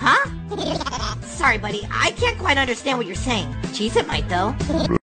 Huh? Sorry, buddy. I can't quite understand what you're saying. Cheez-It might, though.